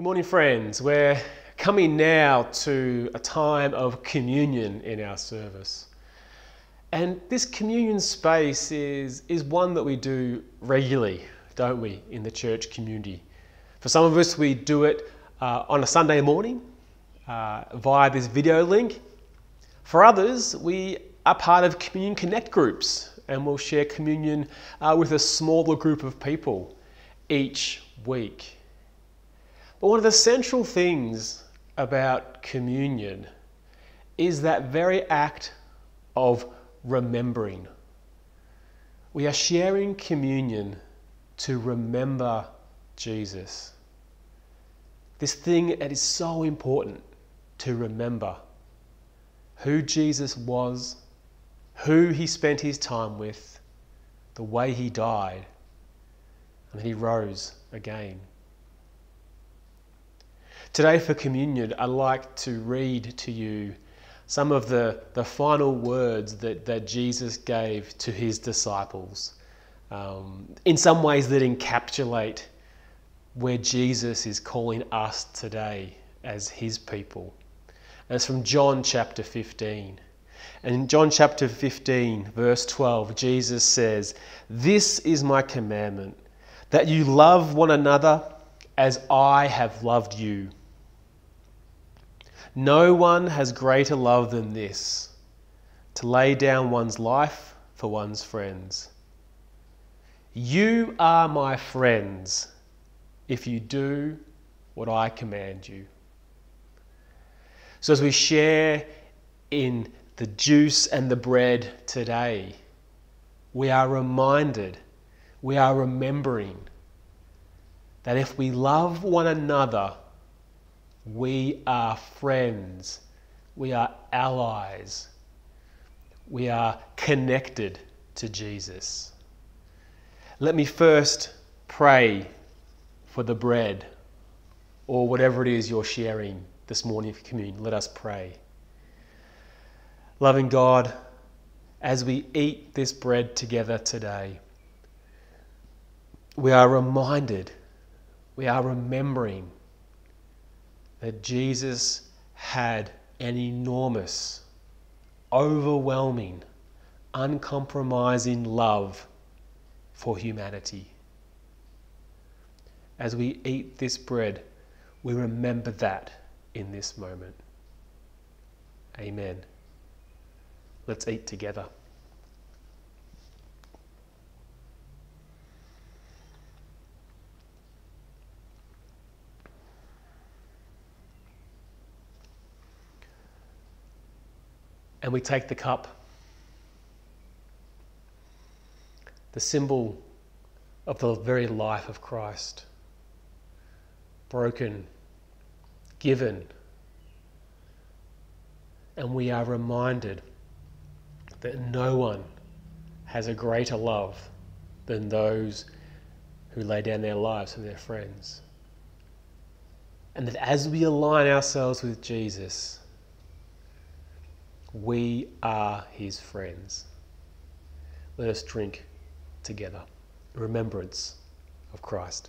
Good morning, friends. We're coming now to a time of communion in our service. And this communion space is one that we do regularly, don't we, in the church community. For some of us, we do it on a Sunday morning via this video link. For others, we are part of Communion Connect groups and we'll share communion with a smaller group of people each week. But one of the central things about communion is that very act of remembering. We are sharing communion to remember Jesus. This thing that is so important to remember. Who Jesus was, who he spent his time with, the way he died, and then he rose again. Today for communion, I'd like to read to you some of the final words that Jesus gave to his disciples, in some ways that encapsulate where Jesus is calling us today as his people. And it's from John chapter 15. And in John chapter 15, verse 12, Jesus says, "This is my commandment, that you love one another as I have loved you. No one has greater love than this, to lay down one's life for one's friends. You are my friends if you do what I command you." So as we share in the juice and the bread today, we are reminded, we are remembering that if we love one another, we are friends, we are allies, we are connected to Jesus. Let me first pray for the bread, or whatever it is you're sharing this morning for communion. Let us pray. Loving God, as we eat this bread together today, we are reminded, we are remembering that Jesus had an enormous, overwhelming, uncompromising love for humanity. As we eat this bread, we remember that in this moment. Amen. Let's eat together. And we take the cup, the symbol of the very life of Christ, broken, given, and we are reminded that no one has a greater love than those who lay down their lives for their friends. And that as we align ourselves with Jesus, we are his friends. Let us drink together in remembrance of Christ.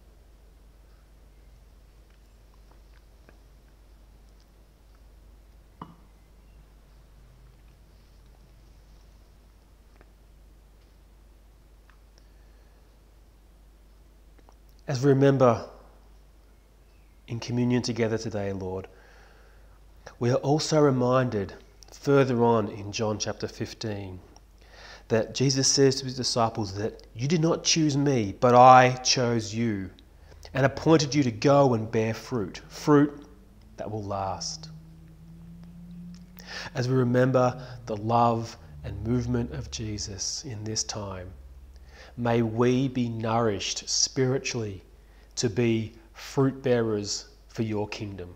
As we remember in communion together today, Lord, we are also reminded further on in John chapter 15 that Jesus says to his disciples that you did not choose me, but I chose you and appointed you to go and bear fruit, fruit that will last. As we remember the love and movement of Jesus in this time, may we be nourished spiritually to be fruit bearers for your kingdom.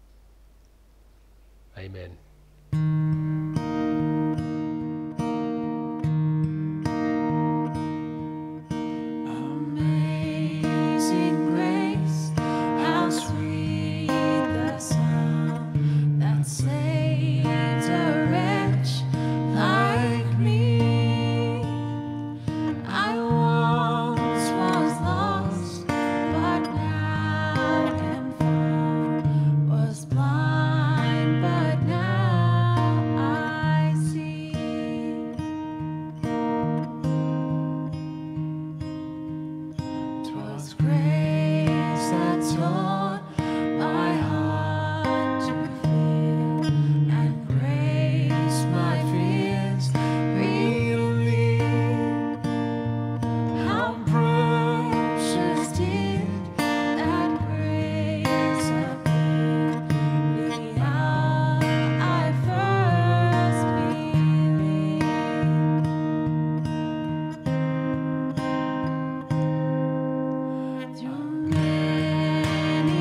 Amen. Amazing grace, how sweet the sound that saves a wretch like me. I once was lost, but now am found. taught my heart to fear and grace my fears. Relieve how precious did that grace appear the hour I first believed. Through many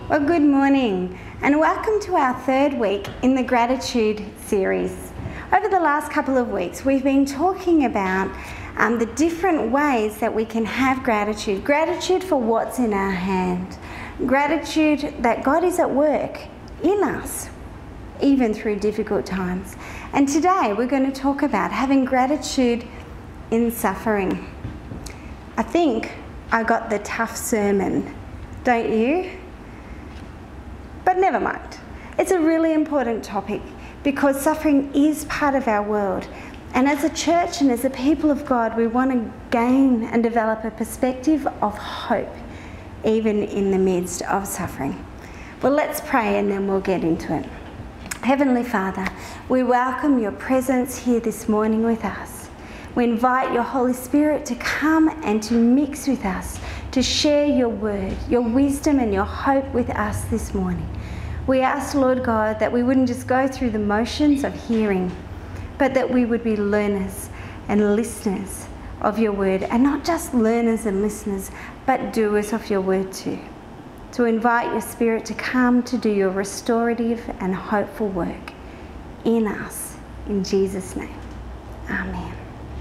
Well, good morning and welcome to our third week in the gratitude series. Over the last couple of weeks, we've been talking about the different ways that we can have gratitude. Gratitude for what's in our hand. Gratitude that God is at work in us, even through difficult times. And today we're going to talk about having gratitude in suffering. I think I got the tough sermon, don't you? But never mind. It's a really important topic because suffering is part of our world. And as a church and as a people of God, we want to gain and develop a perspective of hope, even in the midst of suffering. Well, let's pray and then we'll get into it. Heavenly Father, we welcome your presence here this morning with us. We invite your Holy Spirit to come and to mix with us, to share your word, your wisdom and your hope with us this morning. We ask, Lord God, that we wouldn't just go through the motions of hearing, but that we would be learners and listeners of your word, and not just learners and listeners, but doers of your word too. To invite your Spirit to come to do your restorative and hopeful work in us. In Jesus' name, amen.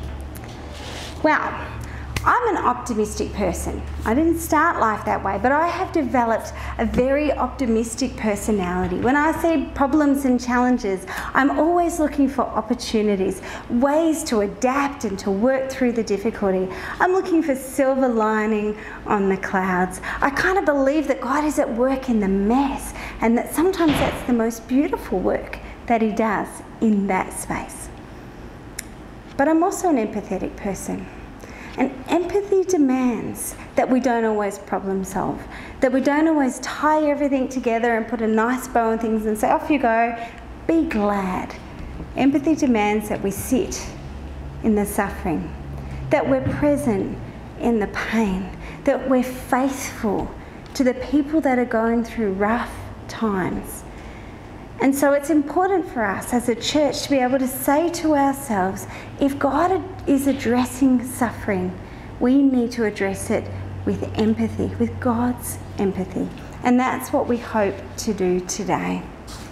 Well, I'm an optimistic person. I didn't start life that way, but I have developed a very optimistic personality. When I see problems and challenges, I'm always looking for opportunities, ways to adapt and to work through the difficulty. I'm looking for silver lining on the clouds. I kind of believe that God is at work in the mess, and that sometimes that's the most beautiful work that He does in that space. But I'm also an empathetic person. And empathy demands that we don't always problem solve, that we don't always tie everything together and put a nice bow on things and say, off you go, be glad. Empathy demands that we sit in the suffering, that we're present in the pain, that we're faithful to the people that are going through rough times. And so it's important for us as a church to be able to say to ourselves, if God is addressing suffering, we need to address it with empathy, with God's empathy. And that's what we hope to do today.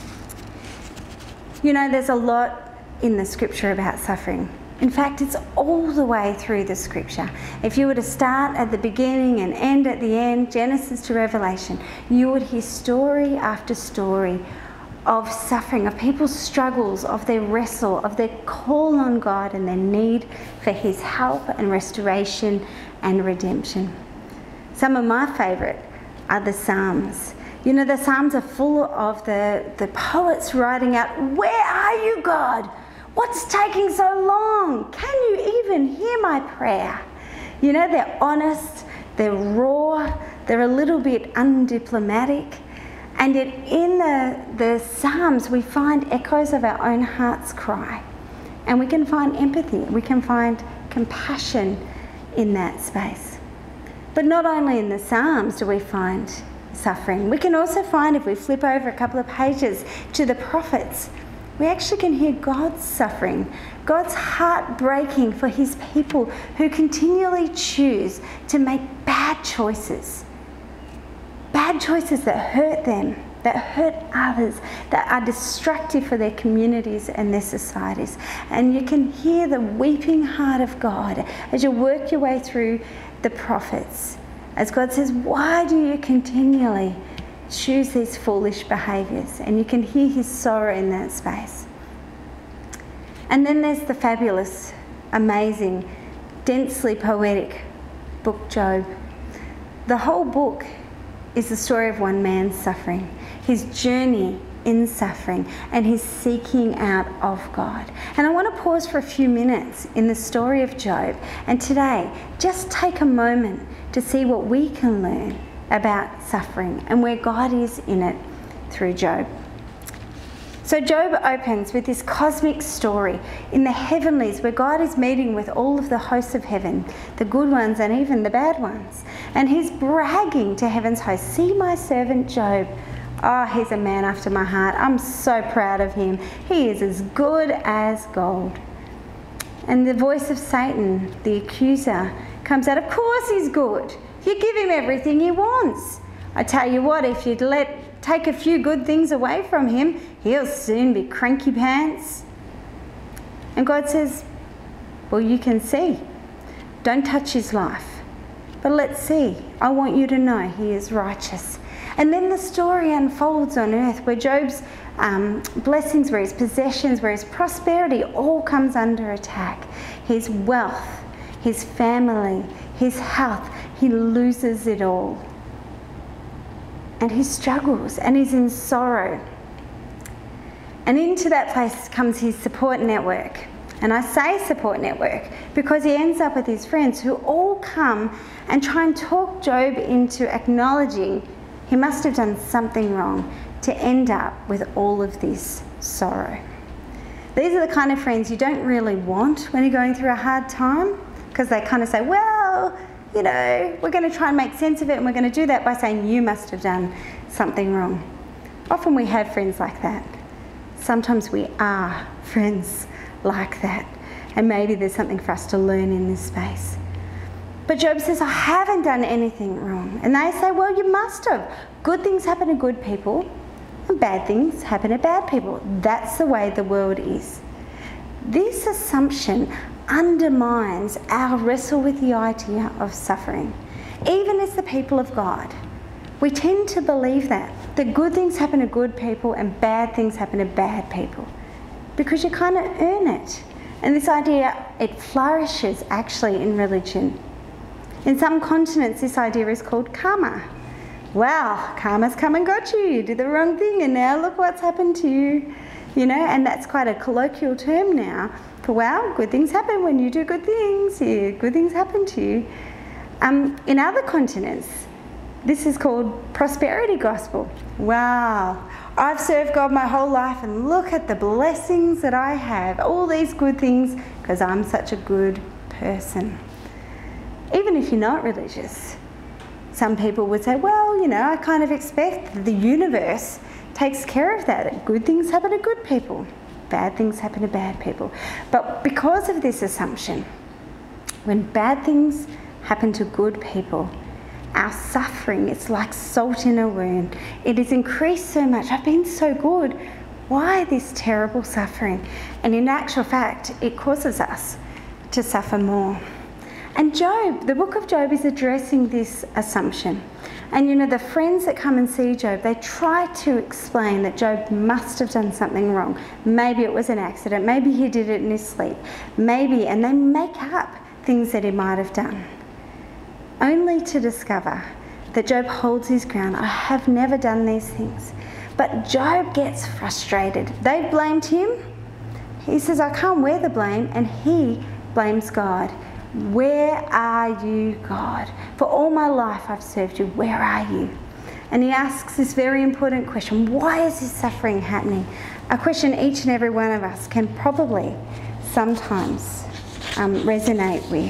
You know, there's a lot in the scripture about suffering. In fact, it's all the way through the scripture. If you were to start at the beginning and end at the end, Genesis to Revelation, you would hear story after story of suffering, of people's struggles, of their wrestle, of their call on God and their need for His help and restoration and redemption. Some of my favourite are the Psalms. You know, the Psalms are full of the poets writing out, "Where are you, God? What's taking so long? Can you even hear my prayer?" You know, they're honest, they're raw, they're a little bit undiplomatic. And yet in the Psalms, we find echoes of our own heart's cry. And we can find empathy, we can find compassion in that space. But not only in the Psalms do we find suffering, we can also find, if we flip over a couple of pages to the prophets, we actually can hear God's suffering, God's heart breaking for His people who continually choose to make bad choices that hurt them, that hurt others, that are destructive for their communities and their societies. And you can hear the weeping heart of God as you work your way through the prophets, as God says, why do you continually choose these foolish behaviours? And you can hear His sorrow in that space. And then there's the fabulous, amazing, densely poetic book Job. The whole book is the story of one man's suffering, his journey in suffering, and his seeking out of God. And I want to pause for a few minutes in the story of Job, and today just take a moment to see what we can learn about suffering and where God is in it through Job. So Job opens with this cosmic story in the heavenlies where God is meeting with all of the hosts of heaven, the good ones and even the bad ones. And He's bragging to heaven's host, "See my servant Job. Oh, he's a man after my heart. I'm so proud of him. He is as good as gold." And the voice of Satan, the accuser, comes out, "Of course he's good. You give him everything he wants. I tell you what, if you'd take a few good things away from him, he'll soon be cranky pants. And God says, well, you can see. Don't touch his life. But let's see. I want you to know he is righteous. And then the story unfolds on earth where Job's blessings, where his possessions, where his prosperity all comes under attack. His wealth, his family, his health, he loses it all. And he struggles and he's in sorrow. And into that place comes his support network. And I say support network because he ends up with his friends who all come and try and talk Job into acknowledging he must have done something wrong to end up with all of this sorrow. These are the kind of friends you don't really want when you're going through a hard time, because they kind of say, well, you know, we're going to try and make sense of it, and we're going to do that by saying you must have done something wrong. Often we have friends like that. Sometimes we are friends like that, and maybe there's something for us to learn in this space. But Job says, I haven't done anything wrong. And they say, well, you must have. Good things happen to good people, and bad things happen to bad people. That's the way the world is. This assumption undermines our wrestle with the idea of suffering. Even as the people of God, we tend to believe that good things happen to good people and bad things happen to bad people, because you kind of earn it. And this idea, it flourishes actually in religion. In some continents, this idea is called karma. Well, karma's come and got you. You did the wrong thing and now look what's happened to you. You know, and that's quite a colloquial term now for, well, good things happen when you do good things. Yeah, good things happen to you. In other continents, this is called prosperity gospel. Wow, I've served God my whole life and look at the blessings that I have. All these good things because I'm such a good person. Even if you're not religious, some people would say, well, you know, I kind of expect that the universe takes care of that good things happen to good people, bad things happen to bad people. But because of this assumption, when bad things happen to good people, our suffering, it's like salt in a wound. It is increased so much. I've been so good. Why this terrible suffering? And in actual fact, it causes us to suffer more. And Job, the book of Job is addressing this assumption. And you know, the friends that come and see Job, they try to explain that Job must have done something wrong. Maybe it was an accident. Maybe he did it in his sleep. Maybe, and they make up things that he might have done. Only to discover that Job holds his ground. I have never done these things. But Job gets frustrated. They blamed him. He says, I can't wear the blame, and he blames God. Where are you, God? For all my life I've served you. Where are you? And he asks this very important question. Why is this suffering happening? A question each and every one of us can probably sometimes resonate with.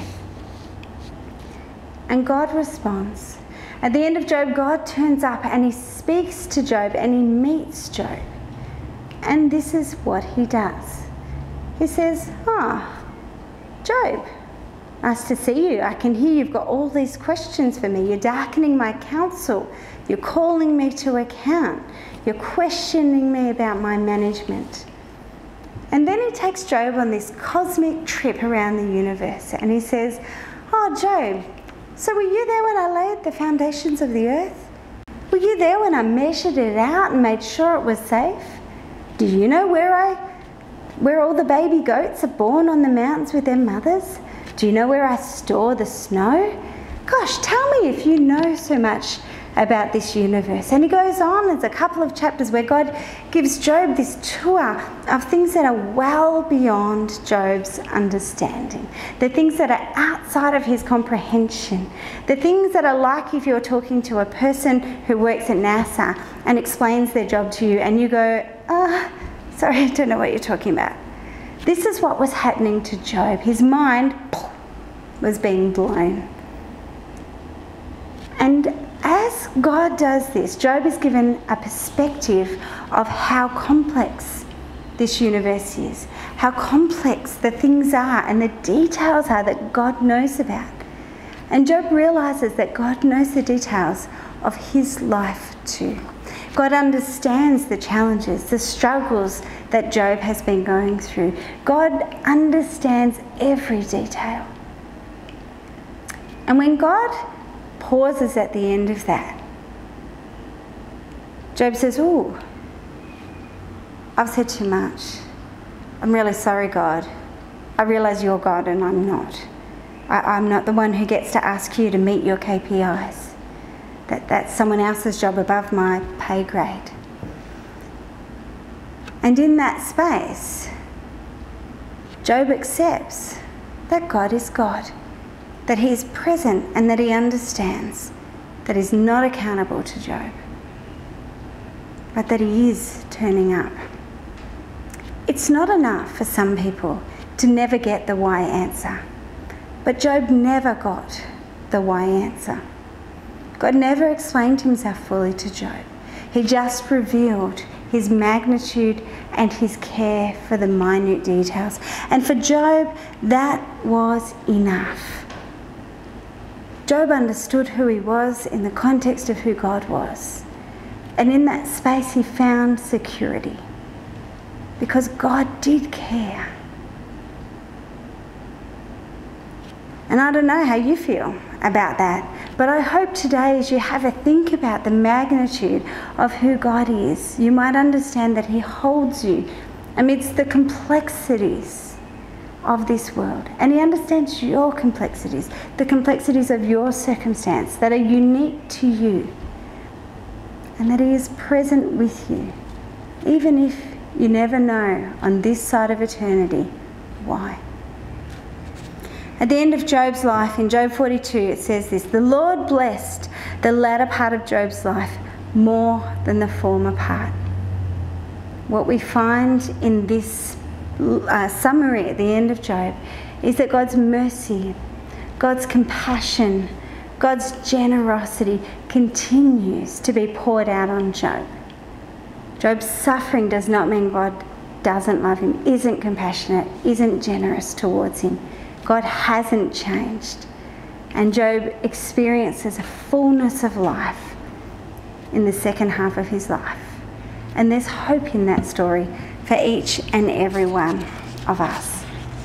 And God responds. At the end of Job, God turns up and he speaks to Job and he meets Job. And this is what he does. He says, Job, nice to see you. I can hear you've got all these questions for me. You're darkening my counsel. You're calling me to account. You're questioning me about my management. And then he takes Job on this cosmic trip around the universe and he says, Job, so were you there when I laid the foundations of the earth? Were you there when I measured it out and made sure it was safe? Do you know where all the baby goats are born on the mountains with their mothers? Do you know where I store the snow? Gosh, tell me if you know so much about this universe. And he goes on, there's a couple of chapters where God gives Job this tour of things that are well beyond Job's understanding. The things that are outside of his comprehension. The things that are like if you're talking to a person who works at NASA and explains their job to you and you go, sorry, I don't know what you're talking about. This is what was happening to Job. His mind was being blown. And as God does this, Job is given a perspective of how complex this universe is, how complex the things are and the details are that God knows about. And Job realizes that God knows the details of his life too. God understands the challenges, the struggles that Job has been going through. God understands every detail. And when God pauses at the end of that, Job says, "Ooh, I've said too much. I'm really sorry, God. I realise you're God and I'm not. I'm not the one who gets to ask you to meet your KPIs. That's someone else's job above my pay grade." And in that space, Job accepts that God is God, that he is present and that he understands, that he's not accountable to Job, but that he is turning up. It's not enough for some people to never get the why answer, but Job never got the why answer. God never explained himself fully to Job. He just revealed his magnitude and his care for the minute details. And for Job, that was enough. Job understood who he was in the context of who God was. And in that space, he found security because God did care. And I don't know how you feel about that, but I hope today as you have a think about the magnitude of who God is, you might understand that he holds you amidst the complexities of this world. And he understands your complexities, the complexities of your circumstance that are unique to you. And that he is present with you, even if you never know on this side of eternity why. At the end of Job's life, in Job 42, it says this: "The Lord blessed the latter part of Job's life more than the former part." What we find in this summary at the end of Job is that God's mercy, God's compassion, God's generosity continues to be poured out on Job. Job's suffering does not mean God doesn't love him, isn't compassionate, isn't generous towards him. God hasn't changed. And Job experiences a fullness of life in the second half of his life. And there's hope in that story for each and every one of us.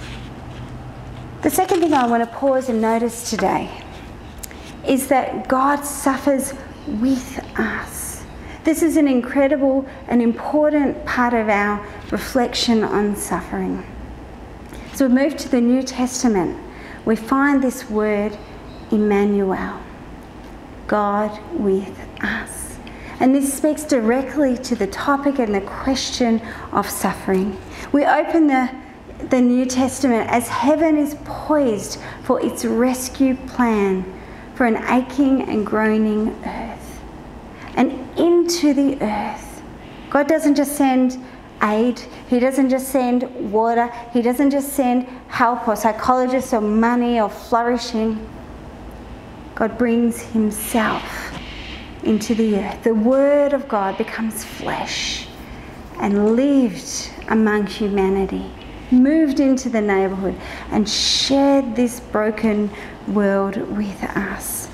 The second thing I want to pause and notice today is that God suffers with us. This is an incredible and important part of our reflection on suffering. So we move to the New Testament. We find this word Emmanuel, God with us. And this speaks directly to the topic and the question of suffering. We open the New Testament as heaven is poised for its rescue plan for an aching and groaning earth. And into the earth, God doesn't just send aid, he doesn't just send water, he doesn't just send help or psychologists or money or flourishing. God brings himself into the earth. The word of God becomes flesh and lived among humanity, moved into the neighbourhood and shared this broken world with us.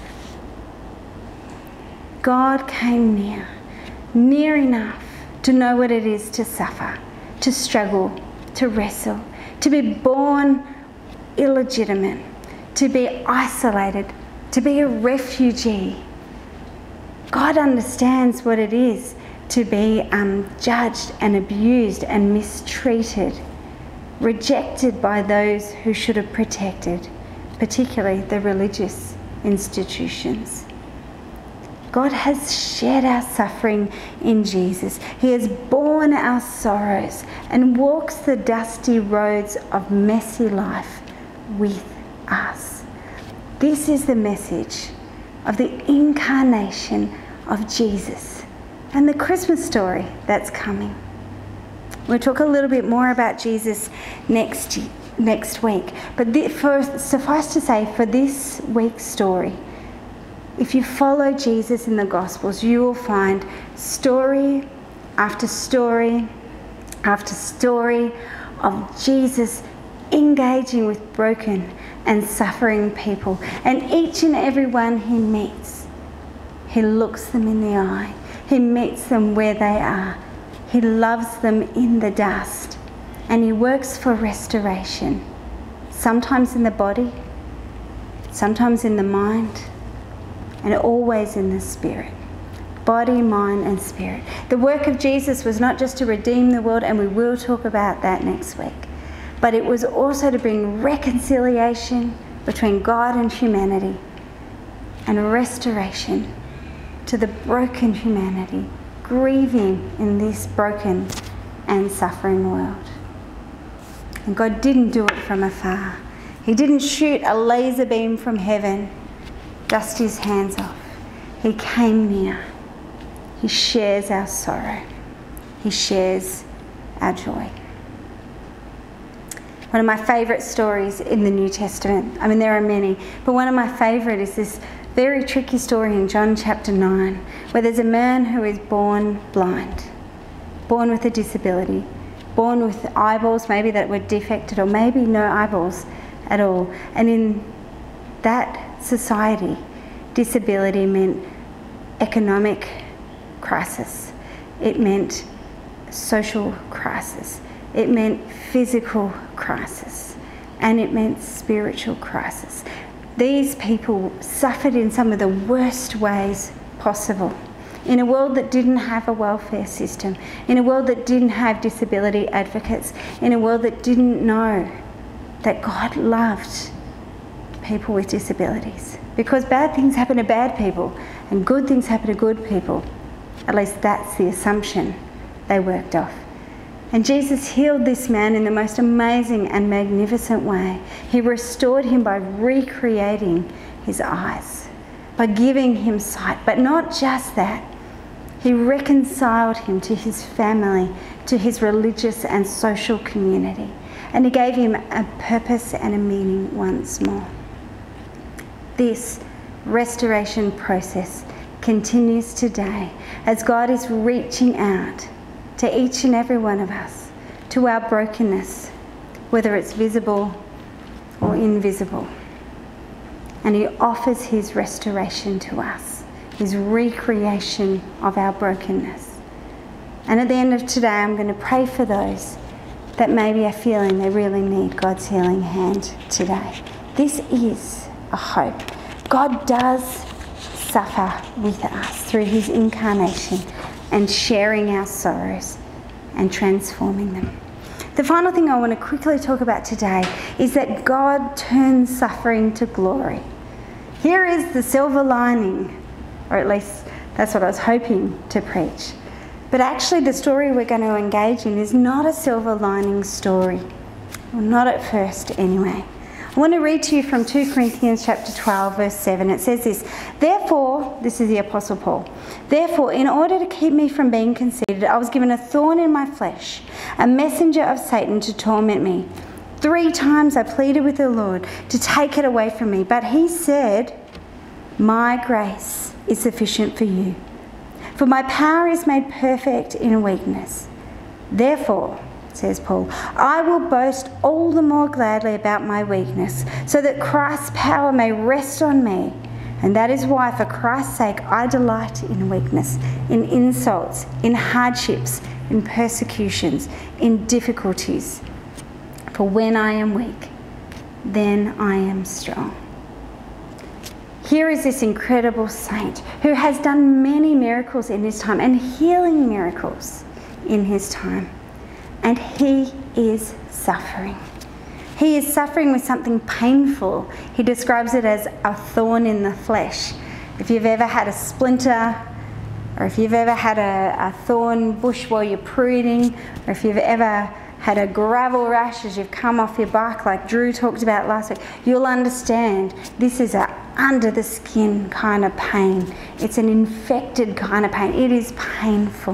God came near enough to know what it is to suffer, to struggle, to wrestle, to be born illegitimate, to be isolated, to be a refugee. God understands what it is to be judged and abused and mistreated, rejected by those who should have protected, particularly the religious institutions. God has shared our suffering in Jesus. He has borne our sorrows and walks the dusty roads of messy life with us. This is the message of the incarnation of Jesus and the Christmas story that's coming. We'll talk a little bit more about Jesus next week. But suffice to say, for this week's story, if you follow Jesus in the Gospels, you will find story after story after story of Jesus engaging with broken and suffering people. And each and every one he meets He looks them in the eye. He meets them where they are. He loves them in the dust. And he works for restoration, sometimes in the body, sometimes in the mind, and always in the spirit. Body, mind, and spirit. The work of Jesus was not just to redeem the world, and we will talk about that next week, but it was also to bring reconciliation between God and humanity and restoration to the broken humanity, grieving in this broken and suffering world. And God didn't do it from afar. He didn't shoot a laser beam from heaven, dust his hands off. He came near. He shares our sorrow. He shares our joy. One of my favourite stories in the New Testament, I mean there are many, but one of my favourite is this very tricky story in John chapter 9, where there's a man who is born blind, born with a disability, born with eyeballs maybe that were defected, or maybe no eyeballs at all. And in that society, disability meant economic crisis. It meant social crisis. It meant physical crisis. And it meant spiritual crisis. These people suffered in some of the worst ways possible. In a world that didn't have a welfare system, in a world that didn't have disability advocates, in a world that didn't know that God loved people with disabilities. Because bad things happen to bad people and good things happen to good people. At least that's the assumption they worked off. And Jesus healed this man in the most amazing and magnificent way. He restored him by recreating his eyes, by giving him sight. But not just that. He reconciled him to his family, to his religious and social community. And he gave him a purpose and a meaning once more. This restoration process continues today as God is reaching out to each and every one of us, to our brokenness, whether it's visible or invisible. And he offers his restoration to us, his recreation of our brokenness. And at the end of today, I'm going to pray for those that maybe are feeling they really need God's healing hand today. This is a hope. God does suffer with us through his incarnation and sharing our sorrows and transforming them. The final thing I want to quickly talk about today is that God turns suffering to glory. Here is the silver lining, or at least that's what I was hoping to preach. But actually the story we're going to engage in is not a silver lining story. Well, not at first anyway. I want to read to you from 2 Corinthians chapter 12 verse 7. It says this, "Therefore," this is the Apostle Paul, "therefore, in order to keep me from being conceited, I was given a thorn in my flesh, a messenger of Satan to torment me. 3 times I pleaded with the Lord to take it away from me, but he said, 'My grace is sufficient for you, for my power is made perfect in weakness.' Therefore," says Paul, "I will boast all the more gladly about my weakness, so that Christ's power may rest on me. And that is why, for Christ's sake, I delight in weakness, in insults, in hardships, in persecutions, in difficulties. For when I am weak, then I am strong." Here is this incredible saint who has done many miracles in his time and healing miracles in his time. And he is suffering. He is suffering with something painful. He describes it as a thorn in the flesh. If you've ever had a splinter, or if you've ever had a thorn bush while you're pruning, or if you've ever had a gravel rash as you've come off your bike like Drew talked about last week, you'll understand this is a under the skin kind of pain. It's an infected kind of pain. It is painful.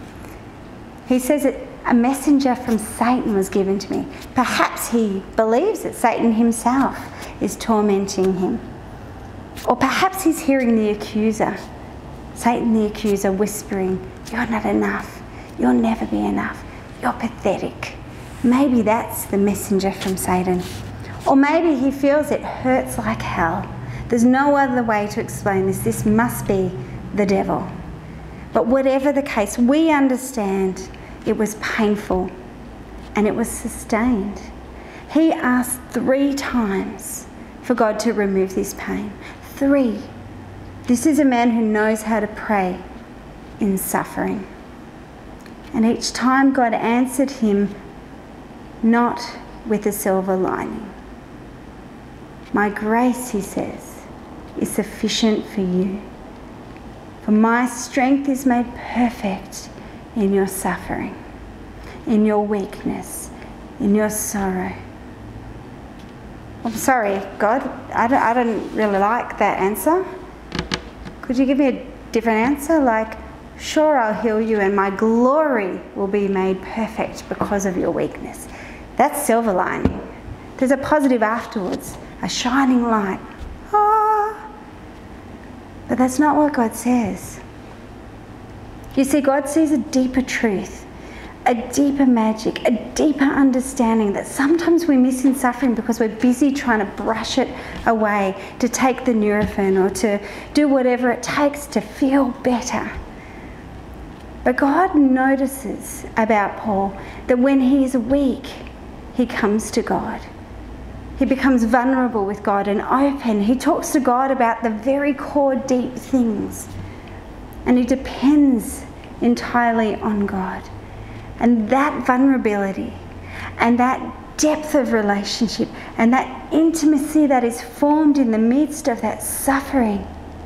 He says that a messenger from Satan was given to me. Perhaps he believes that Satan himself is tormenting him. Or perhaps he's hearing the accuser, Satan the accuser, whispering, "You're not enough. You'll never be enough. You're pathetic." Maybe that's the messenger from Satan. Or maybe he feels it hurts like hell. There's no other way to explain this. This must be the devil. But whatever the case, we understand it was painful and it was sustained. He asked 3 times for God to remove this pain. 3. This is a man who knows how to pray in suffering. And each time God answered him, not with a silver lining. My grace, he says, is sufficient for you. For my strength is made perfect in your suffering, in your weakness, in your sorrow. I'm sorry, God, I don't really like that answer. Could you give me a different answer? Like, sure, I'll heal you and my glory will be made perfect because of your weakness. That's silver lining. There's a positive afterwards, a shining light. Ah. But that's not what God says. You see, God sees a deeper truth, a deeper magic, a deeper understanding that sometimes we miss in suffering because we're busy trying to brush it away, to take the Nurofen or to do whatever it takes to feel better. But God notices about Paul that when he is weak, he comes to God. He becomes vulnerable with God and open. He talks to God about the very core deep things. And he depends entirely on God. And that vulnerability and that depth of relationship and that intimacy that is formed in the midst of that suffering,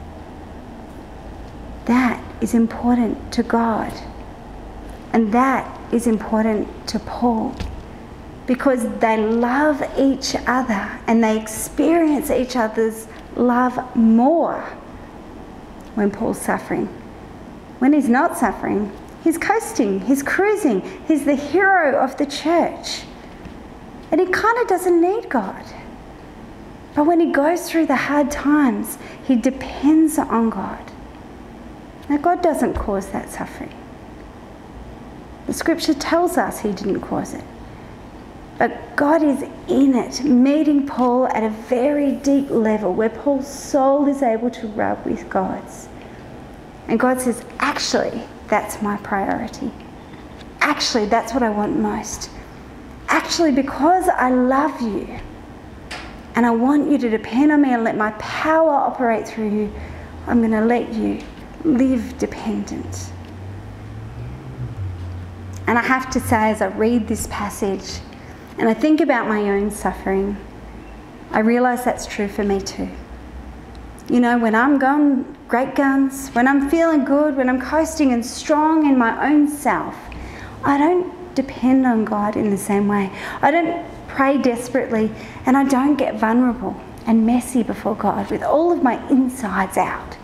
that is important to God. And that is important to Paul. Because they love each other and they experience each other's love more when Paul's suffering. When he's not suffering, he's coasting, he's cruising, he's the hero of the church. And he kind of doesn't need God. But when he goes through the hard times, he depends on God. Now, God doesn't cause that suffering. The scripture tells us he didn't cause it. But God is in it, meeting Paul at a very deep level where Paul's soul is able to rub with God's. And God says, actually, that's my priority. Actually, that's what I want most. Actually, because I love you and I want you to depend on me and let my power operate through you, I'm going to let you live dependent. And I have to say, as I read this passage, and I think about my own suffering, I realise that's true for me too. You know, when I'm going great guns, when I'm feeling good, when I'm coasting and strong in my own self, I don't depend on God in the same way. I don't pray desperately and I don't get vulnerable and messy before God with all of my insides out.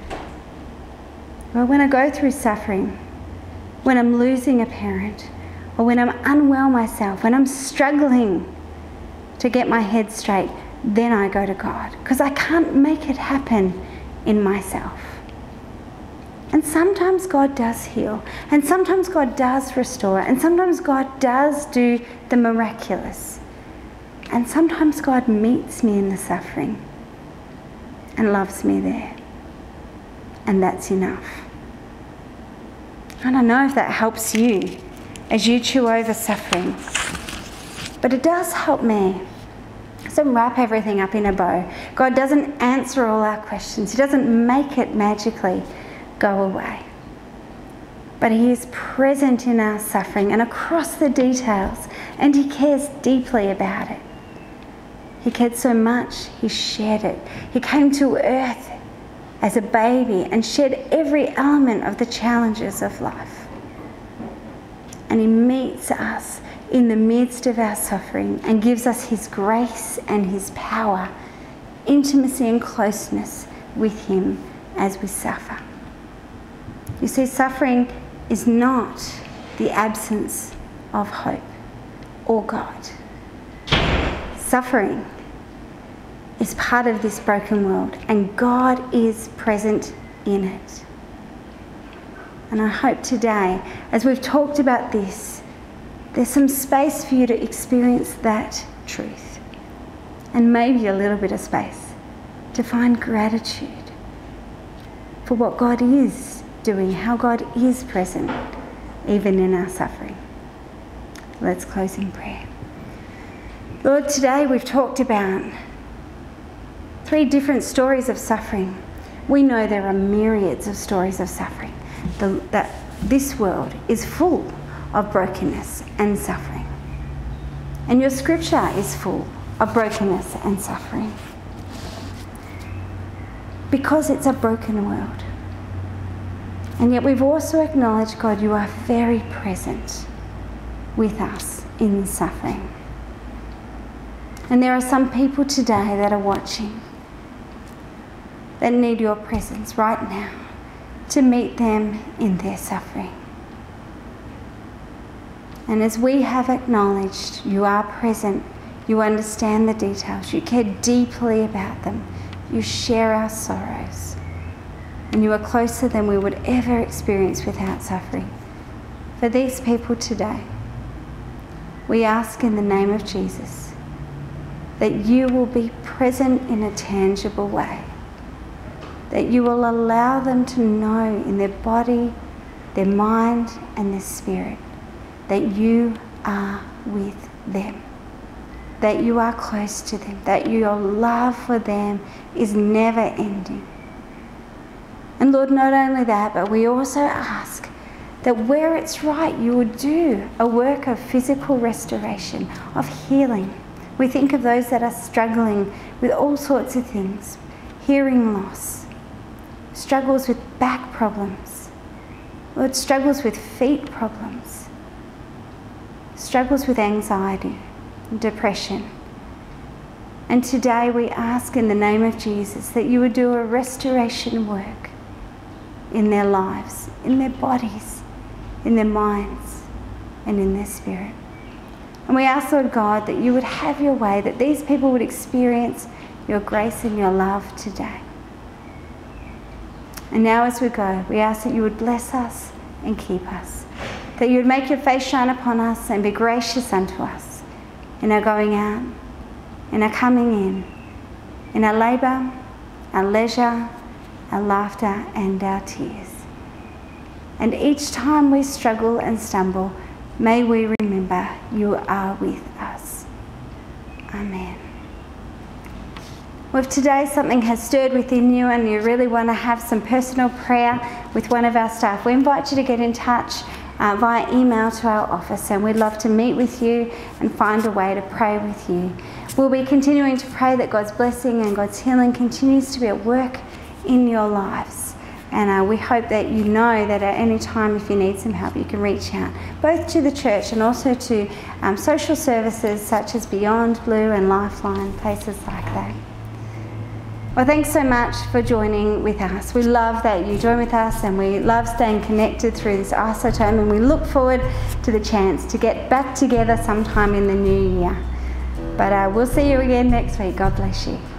But when I go through suffering, when I'm losing a parent, or when I'm unwell myself, when I'm struggling to get my head straight, then I go to God, because I can't make it happen in myself. And sometimes God does heal, and sometimes God does restore, and sometimes God does do the miraculous. And sometimes God meets me in the suffering and loves me there. And that's enough. I don't know if that helps you as you chew over suffering, but it does help me. It doesn't wrap everything up in a bow. God doesn't answer all our questions. He doesn't make it magically go away. But he is present in our suffering and across the details, and he cares deeply about it. He cared so much, he shared it. He came to earth as a baby and shared every element of the challenges of life. And he meets us in the midst of our suffering and gives us his grace and his power, intimacy and closeness with him as we suffer. You see, suffering is not the absence of hope or God. Suffering is part of this broken world, and God is present in it. And I hope today, as we've talked about this, there's some space for you to experience that truth. And maybe a little bit of space to find gratitude for what God is doing, how God is present, even in our suffering. Let's close in prayer. Lord, today we've talked about 3 different stories of suffering. We know there are myriads of stories of suffering. That this world is full of brokenness and suffering. And your scripture is full of brokenness and suffering. Because it's a broken world. And yet we've also acknowledged, God, you are very present with us in suffering. And there are some people today that are watching that need your presence right now to meet them in their suffering. And as we have acknowledged you are present, you understand the details, you care deeply about them, you share our sorrows, and you are closer than we would ever experience without suffering. For these people today, we ask in the name of Jesus that you will be present in a tangible way, that you will allow them to know in their body, their mind, and their spirit that you are with them, that you are close to them, that your love for them is never ending. And Lord, not only that, but we also ask that where it's right, you would do a work of physical restoration, of healing. We think of those that are struggling with all sorts of things, hearing loss, struggles with back problems, Lord, struggles with feet problems, struggles with anxiety, depression. And today we ask in the name of Jesus that you would do a restoration work in their lives, in their bodies, in their minds, and in their spirit. And we ask, Lord God, that you would have your way, that these people would experience your grace and your love today. And now as we go, we ask that you would bless us and keep us, that you would make your face shine upon us and be gracious unto us in our going out, in our coming in our labour, our leisure, our laughter and our tears. And each time we struggle and stumble, may we remember you are with us. Amen. Well, if today something has stirred within you and you really want to have some personal prayer with one of our staff, we invite you to get in touch via email to our office, and we'd love to meet with you and find a way to pray with you. We'll be continuing to pray that God's blessing and God's healing continues to be at work in your lives. And we hope that you know that at any time if you need some help you can reach out, both to the church and also to social services such as Beyond Blue and Lifeline, places like that. Well, thanks so much for joining with us. We love that you join with us, and we love staying connected through this isotome, and we look forward to the chance to get back together sometime in the new year. But we'll see you again next week. God bless you.